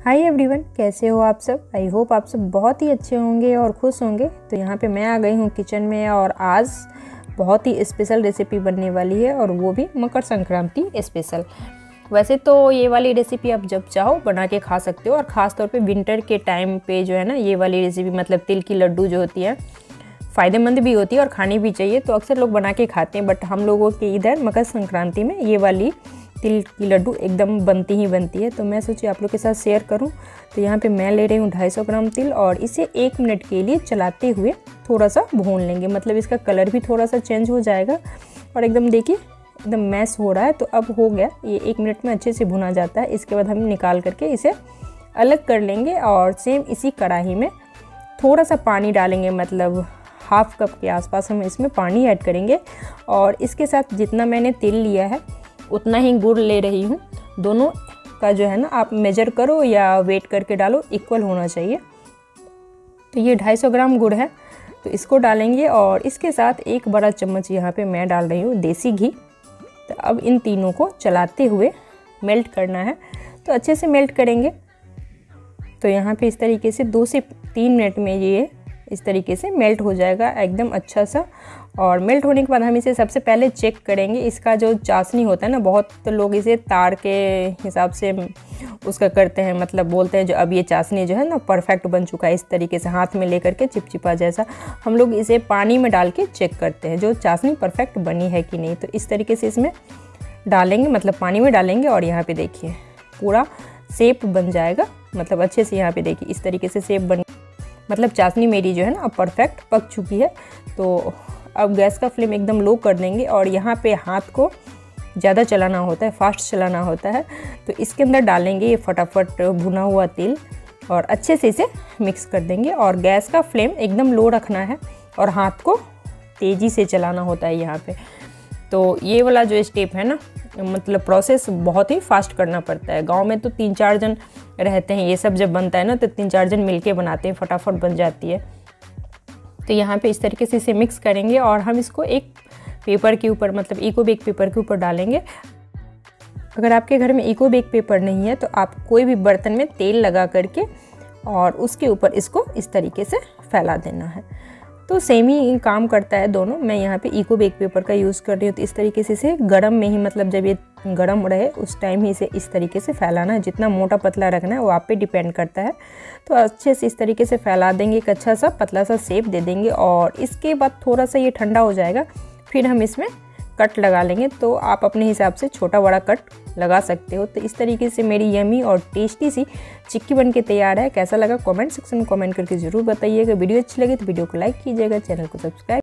Hi everyone, कैसे हो आप सब। आई होप आप सब बहुत ही अच्छे होंगे और खुश होंगे। तो यहाँ पे मैं आ गई हूँ किचन में और आज बहुत ही स्पेशल रेसिपी बनने वाली है और वो भी मकर संक्रांति स्पेशल। वैसे तो ये वाली रेसिपी आप जब चाहो बना के खा सकते हो और ख़ास तौर पे विंटर के टाइम पे जो है ना, ये वाली रेसिपी मतलब तिल की लड्डू जो होती है फ़ायदेमंद भी होती है और खानी भी चाहिए। तो अक्सर लोग बना के खाते हैं, बट हम लोगों के इधर मकर संक्रांति में ये वाली तिल की लड्डू एकदम बनती ही बनती है। तो मैं सोची आप लोग के साथ शेयर करूं। तो यहाँ पे मैं ले रही हूँ 250 ग्राम तिल और इसे 1 मिनट के लिए चलाते हुए थोड़ा सा भून लेंगे। मतलब इसका कलर भी थोड़ा सा चेंज हो जाएगा और एकदम देखिए एकदम मैश हो रहा है। तो अब हो गया, ये 1 मिनट में अच्छे से भुना जाता है। इसके बाद हम निकाल करके इसे अलग कर लेंगे और सेम इसी कढ़ाई में थोड़ा सा पानी डालेंगे, मतलब हाफ कप के आसपास हम इसमें पानी ऐड करेंगे। और इसके साथ जितना मैंने तिल लिया है उतना ही गुड़ ले रही हूँ। दोनों का जो है ना आप मेजर करो या वेट करके डालो, इक्वल होना चाहिए। तो ये 250 ग्राम गुड़ है, तो इसको डालेंगे और इसके साथ 1 बड़ा चम्मच यहाँ पे मैं डाल रही हूँ देसी घी। तो अब इन तीनों को चलाते हुए मेल्ट करना है, तो अच्छे से मेल्ट करेंगे। तो यहाँ पे इस तरीके से 2 से 3 मिनट में ये इस तरीके से मेल्ट हो जाएगा एकदम अच्छा सा। और मेल्ट होने के बाद हम इसे सबसे पहले चेक करेंगे, इसका जो चाशनी होता है ना, बहुत तो लोग इसे तार के हिसाब से उसका करते हैं, मतलब बोलते हैं जो अब ये चाशनी जो है ना परफेक्ट बन चुका है, इस तरीके से हाथ में लेकर के चिपचिपा जैसा। हम लोग इसे पानी में डाल के चेक करते हैं जो चाशनी परफेक्ट बनी है कि नहीं। तो इस तरीके से इसमें डालेंगे, मतलब पानी में डालेंगे और यहाँ पर देखिए पूरा शेप बन जाएगा। मतलब अच्छे से यहाँ पर देखिए इस तरीके से शेप बन, मतलब चाशनी मेरी जो है ना अब परफेक्ट पक चुकी है। तो अब गैस का फ्लेम एकदम लो कर देंगे और यहाँ पे हाथ को ज़्यादा चलाना होता है, फास्ट चलाना होता है। तो इसके अंदर डालेंगे ये फटाफट भुना हुआ तिल और अच्छे से इसे मिक्स कर देंगे। और गैस का फ्लेम एकदम लो रखना है और हाथ को तेज़ी से चलाना होता है यहाँ पे। तो ये वाला जो स्टेप है ना, मतलब प्रोसेस बहुत ही फास्ट करना पड़ता है। गांव में तो 3-4 जन रहते हैं, ये सब जब बनता है ना तो 3-4 जन मिलके बनाते हैं, फटाफट बन जाती है। तो यहाँ पे इस तरीके से इसे मिक्स करेंगे और हम इसको एक पेपर के ऊपर, मतलब इको बेक पेपर के ऊपर डालेंगे। अगर आपके घर में इको बेक पेपर नहीं है तो आप कोई भी बर्तन में तेल लगा करके और उसके ऊपर इसको इस तरीके से फैला देना है। तो सेम ही काम करता है दोनों। मैं यहाँ पे इको बेक पेपर का यूज़ कर रही हूँ। तो इस तरीके से इसे गरम में ही, मतलब जब ये गरम रहे उस टाइम ही इसे इस तरीके से फैलाना है। जितना मोटा पतला रखना है वो आप पे डिपेंड करता है। तो अच्छे से इस तरीके से फैला देंगे, एक अच्छा सा पतला सा शेप दे देंगे। और इसके बाद थोड़ा सा ये ठंडा हो जाएगा, फिर हम इसमें कट लगा लेंगे। तो आप अपने हिसाब से छोटा बड़ा कट लगा सकते हो। तो इस तरीके से मेरी यमी और टेस्टी सी चिक्की बन के तैयार है। कैसा लगा कमेंट सेक्शन में कमेंट करके ज़रूर बताइएगा। वीडियो अच्छी लगी तो वीडियो को लाइक कीजिएगा, चैनल को सब्सक्राइब